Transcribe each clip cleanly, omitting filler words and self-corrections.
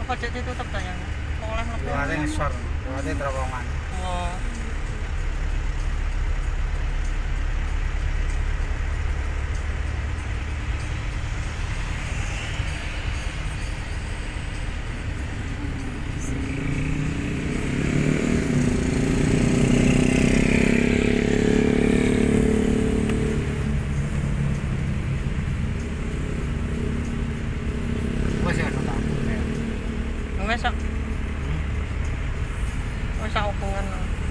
Apa cek ditutup tayangnya? Oleh lebih. Luarnya ngesor, luarnya terowongan. Oh. Wes hubungan.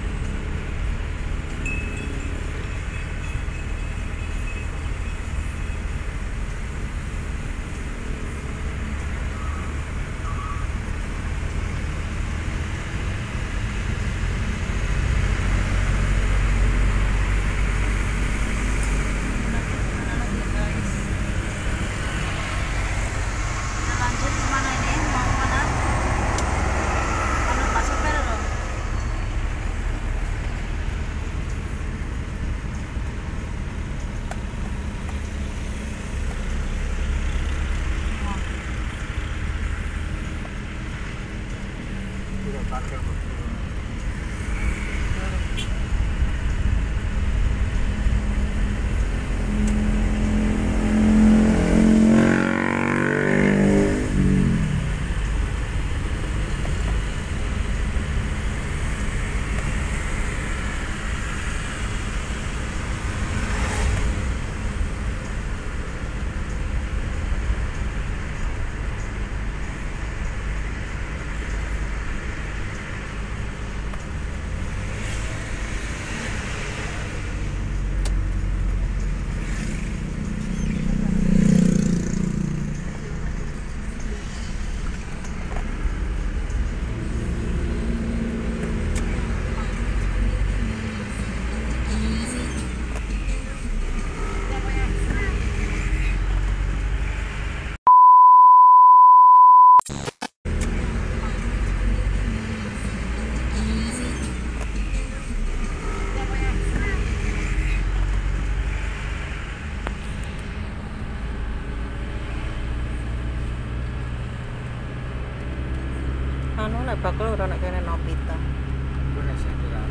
Anu nek bakul ora nek kene Nopita. Ora sadar.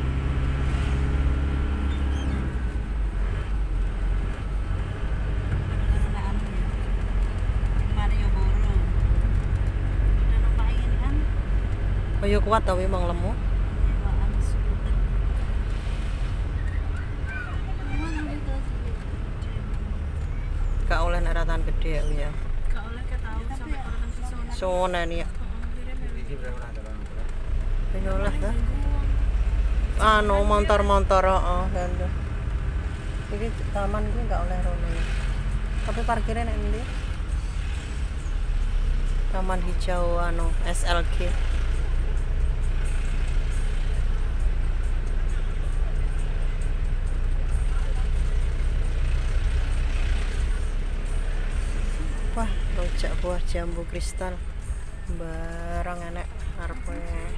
Kaya kuat ta memang lemu. Gak oleh nek ratan gede ya. Gak oleh ketau sampai orang di Sona nih ya. Iki berapa ora. Ya oleh ta. Anu motor-motor heeh ya. Iki taman iki gak oleh rono. Tapi parkirnya nek ndi? Taman hijau anu SLG. Wah, rojak buah jambu kristal. Barang enek arepe.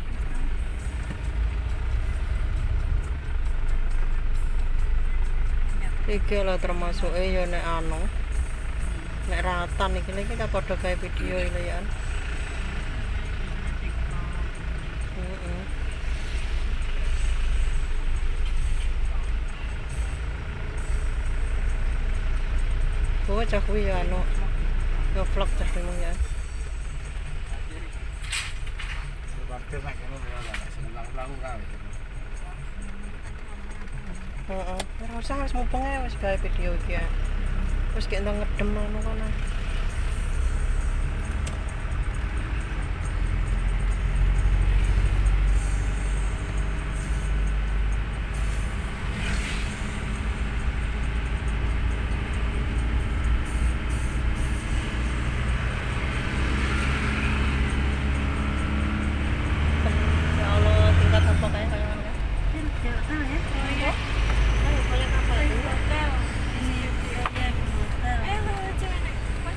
Iki lho termasuk ya nek anu. Nek ratan iki kita padha gawe video iki ya. Heeh. Oh, cah kuwi ya anu. Vlog cah memang ya. Parkir nek kene ora ana sing laku kae. Heeh, ora usah wis mumpung ae wis gawe video iki ya. Wis gek ndang ngedem anu kono. Ya Allah, tingkat apa kayak ngono. hotel. Ini videonya di hotel.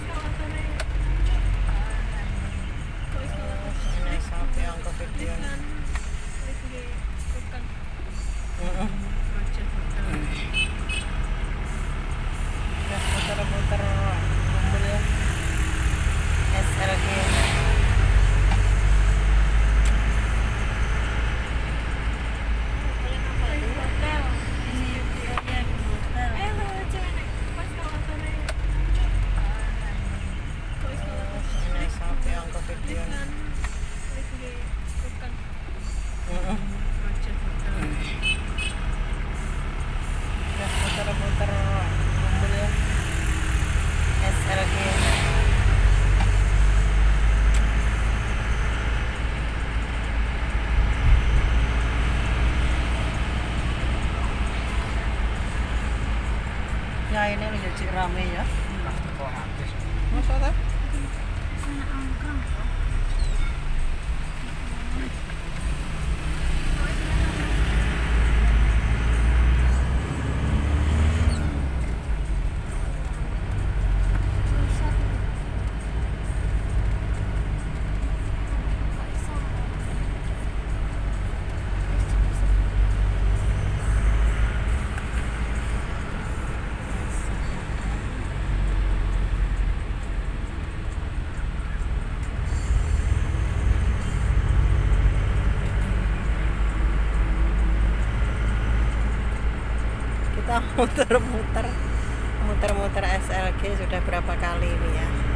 rame ya. Pas teko habis. Masa ta? Sana angkang. Kita muter-muter SLG sudah berapa kali ini ya.